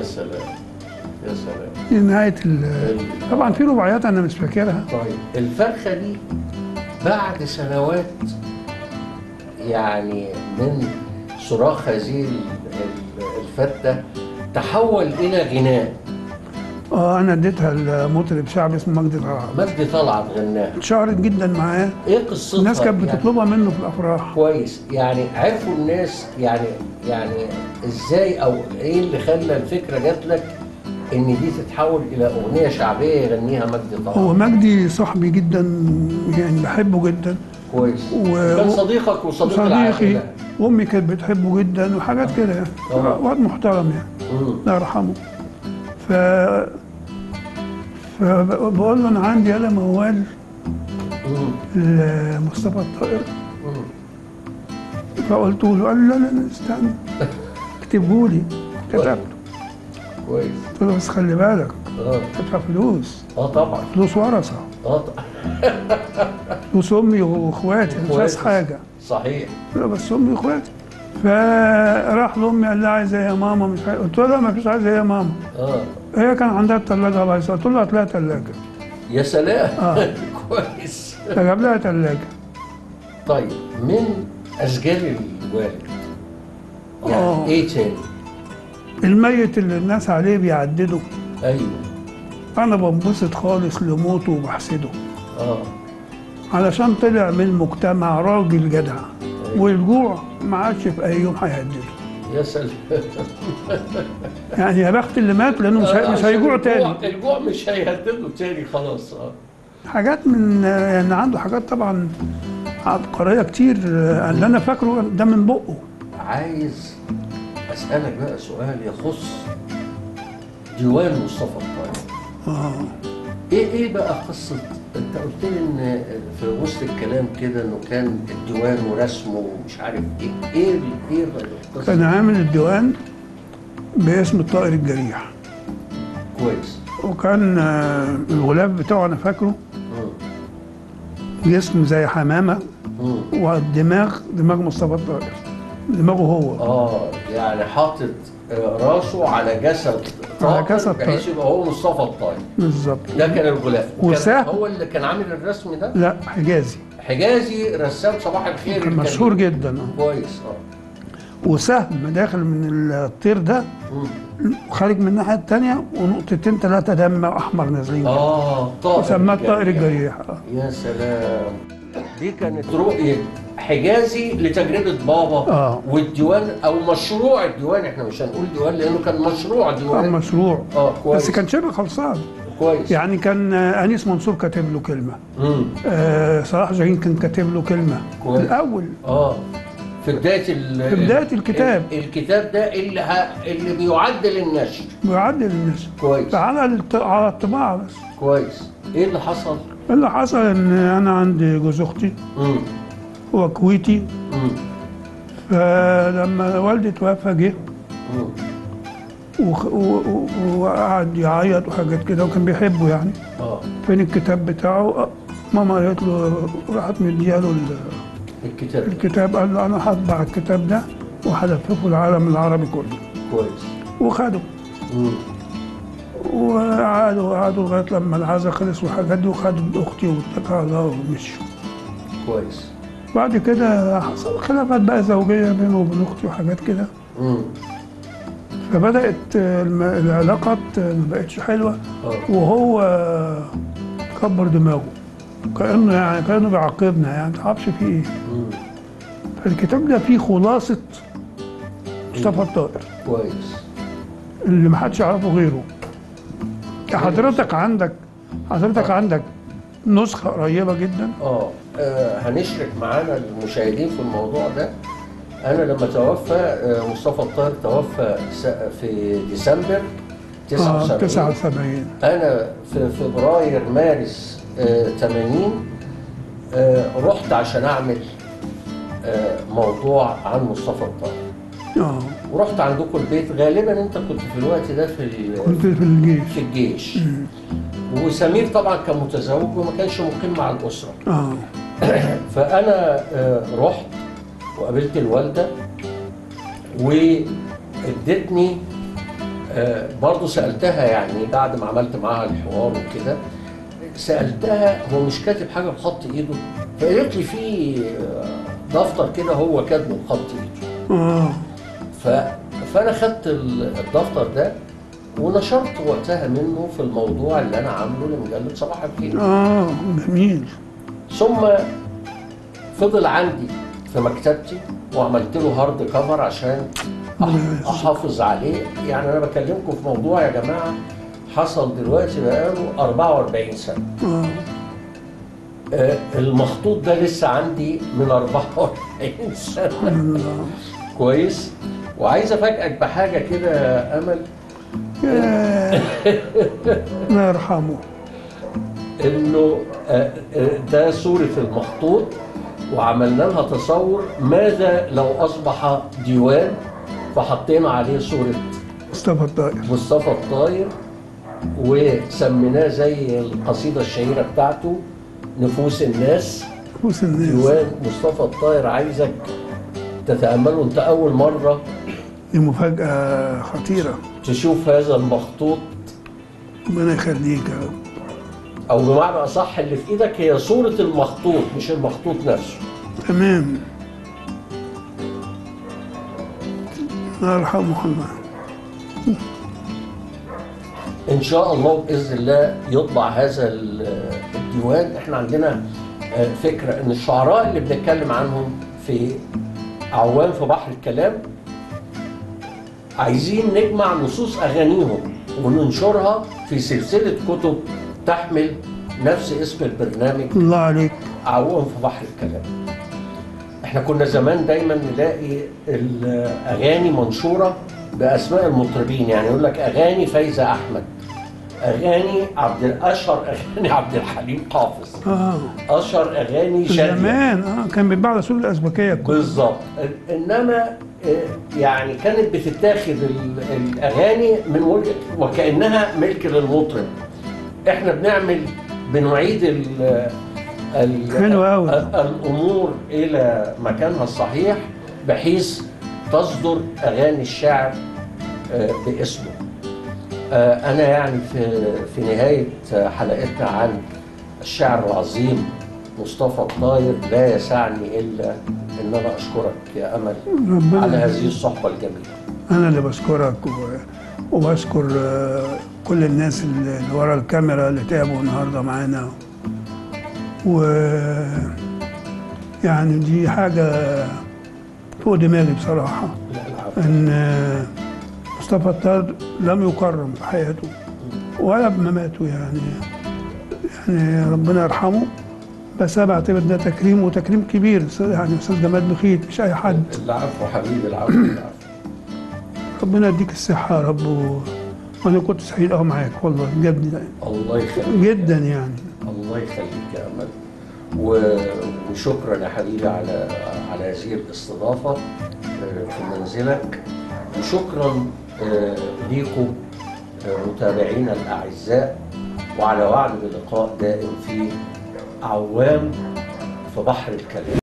سلام يا سلام. دي نهايه طبعا في رباعيات انا مش فاكرها. طيب الفرخه دي بعد سنوات يعني من صراخ هذه الفته تحول الى غناء. انا اديتها لمطرب شعبي اسمه مجدي طلعت. مجدي طلعت غناها. اتشهرت جدا معاه. ايه قصتها؟ الناس كانت بتطلبها منه في الافراح. كويس، يعني عرفوا الناس يعني ازاي او ايه اللي خلى الفكره جات لك ان دي تتحول الى اغنيه شعبيه يغنيها مجدي طلعت؟ هو مجدي صاحبي جدا، يعني بحبه جدا. كويس. كان صديقك وصديق العائله. وامي كانت بتحبه جدا وحاجات كده يعني. واد محترم يعني. الله يرحمه. فبقول له انا عندي قلم موال لمصطفى الطائر. فقلت له، قال لي لا استنى اكتبه لي. كتبته. كويس. قلت له بس خلي بالك تدفع فلوس. طبعا. فلوس ورثه. فلوس امي واخواتي، مش عايز حاجه. صحيح. لا بس امي واخواتي. فراح لامي قال لها عايزه ايه يا ماما؟ مش عايز. قلت له لا ما فيش عايزه ايه يا ماما. هي كان عندها الثلاجه بايظه، قلت له هات لها ثلاجه. يا سلام. كويس. فجاب لها ثلاجه. طيب من اشجار الوالد يعني ايه تاني؟ الميت اللي الناس عليه بيعددوا. ايوه. انا بنبسط خالص لموته وبحسده. علشان طلع من المجتمع راجل جدع. والجوع ما عادش في اي يوم هيهدده. يا سلام. يعني يا بخت اللي مات لانه مش هيجوع تاني. الجوع مش هيهدده تاني خلاص. حاجات من يعني عنده حاجات طبعا عبقريه كتير. اللي انا فاكره ده من بقه. عايز اسالك بقى سؤال يخص ديوان مصطفى الطائر. ايه بقى قصه؟ انت قلت لي ان في وسط الكلام كده انه كان الديوان ورسمه ومش عارف ايه القصه؟ كان عامل الديوان باسم الطائر الجريح. كويس. وكان الغلاف بتاعه انا فاكره جسم زي حمامه. والدماغ دماغ مصطفى الطائر، دماغه هو. يعني حاطط راسه على جسد طائر بحيث يبقى هو مصطفى الطائر. بالظبط. ده كان الغلاف. وسهم. هو اللي كان عامل الرسم ده؟ لا، حجازي. حجازي رسام صباح الخير. كان مشهور جدا. كويس. وسهم داخل من الطير ده خارج من الناحيه الثانيه ونقطتين ثلاثه دم احمر نازلين. طائر. سماه الطائر الجريح. يا سلام. دي كانت رؤيه حجازي لتجربه بابا. والديوان او مشروع الديوان، احنا مش هنقول ديوان لانه كان مشروع ديوان. كان مشروع. كويس. بس كان شبه خلصان. كويس. يعني كان انيس منصور كاتب له كلمه. صلاح جاهين كان كاتب له كلمه. كويس. الاول. في بدايه الكتاب. الكتاب ده اللي بيعدل النشر. كويس. فعلى الطباعه بس. كويس. ايه اللي حصل؟ اللي حصل ان انا عندي جوز اختي. هو كويتي. فلما والدي توفى جه وقعد يعيط وحاجات كده وكان بيحبه يعني. فين الكتاب بتاعه؟ ماما قالت له، راحت مدياله الكتاب. قال له انا هطبع الكتاب ده وهلففه العالم العربي كله. كويس. وخده. وقعدوا لغايه لما العزا خلص وحاجات دي، وخدوا اختي واتكلوا على الله ومشوا. كويس. بعد كده حصل خلافات بقى زوجيه بينه وبين اختي وحاجات كده. فبدات العلاقات ما بقتش حلوه. وهو كبر دماغه كانه بيعاقبنا، يعني ما تعرفش فيه ايه. فالكتاب ده فيه خلاصه مصطفى الطائر. كويس. اللي ما حدش يعرفه غيره. حضرتك عندك نسخه قريبه جدا. هنشرك معانا المشاهدين في الموضوع ده. انا لما توفى مصطفى الطائر توفى في ديسمبر 79. انا في فبراير مارس 80 رحت عشان اعمل موضوع عن مصطفى الطائر. ورحت عندكم البيت. غالبا انت كنت في الوقت ده كنت في الجيش. وسمير طبعا كان متزوج وما كانش مقيم مع الاسره. فانا رحت وقابلت الوالده وادتني برضه سالتها يعني بعد ما عملت معاها الحوار وكده، سالتها هو مش كاتب حاجه بخط ايده؟ فقالت لي في دفتر كده هو كاتبه بخط ايده. فانا خدت الدفتر ده ونشرت وقتها منه في الموضوع اللي انا عامله لمجله صباح الخير. جميل. ثم فضل عندي في مكتبتي وعملت له هارد كفر عشان احافظ عليه. يعني انا بكلمكم في موضوع يا جماعه حصل دلوقتي بقاله 44 سنه. المخطوط ده لسه عندي من 44 سنه. كويس. وعايز افاجئك بحاجه كده يا امل. الله يرحمه. انه ده صوره المخطوط، وعملنا لها تصور ماذا لو اصبح ديوان، فحطينا عليه صوره مصطفى الطاير وسميناه زي القصيده الشهيره بتاعته نفوس الناس. ديوان مصطفى الطاير. عايزك تتامله، انت اول مره دي مفاجاه خطيره تشوف هذا المخطوط. ربنا يخليك يا رب. او بمعنى اصح اللي في ايدك هي صوره المخطوط مش المخطوط نفسه. تمام. الله يرحمه الله. ان شاء الله باذن الله يطبع هذا الديوان. احنا عندنا فكره ان الشعراء اللي بنتكلم عنهم في عوام في بحر الكلام عايزين نجمع نصوص اغانيهم وننشرها في سلسله كتب تحمل نفس اسم البرنامج. الله عليك. عوام في بحر الكلام. احنا كنا زمان دايما نلاقي الاغاني منشوره باسماء المطربين، يعني يقول لك اغاني فايزه احمد، اغاني اشهر اغاني عبد الحليم حافظ، اشهر اغاني شادية زمان. كان بيتباع على سوق الازبكيه بالظبط. انما يعني كانت بتتاخد الاغاني من وكانها ملك للمطرب. احنا بنعيد الامور الى مكانها الصحيح بحيث تصدر اغاني الشاعر باسمه. انا يعني في نهايه حلقتنا عن الشاعر العظيم مصطفى الطاير لا يسعني الا ان انا اشكرك يا امل على هذه الصحبه الجميله. انا اللي بشكرك وبشكر كل الناس اللي ورا الكاميرا اللي تعبوا النهارده معانا. يعني دي حاجه فوق دماغي بصراحه. ان مصطفى الطاير لم يكرم في حياته ولا بمماته. يعني ربنا يرحمه، بس انا بعتبر ده تكريم وتكريم كبير. يعني استاذ جمال بخيت مش اي حد. العفو حبيبي. العفو. ربنا يديك الصحه يا رب. وانا كنت سعيد معاك والله بجد. الله يخليك جدا يعني. الله يخليك يا امل. وشكرا يا حبيبي على هذه الاستضافه في منزلك. وشكرا ليكم متابعينا الاعزاء، وعلى وعد بلقاء دائم في عوام في بحر الكلام.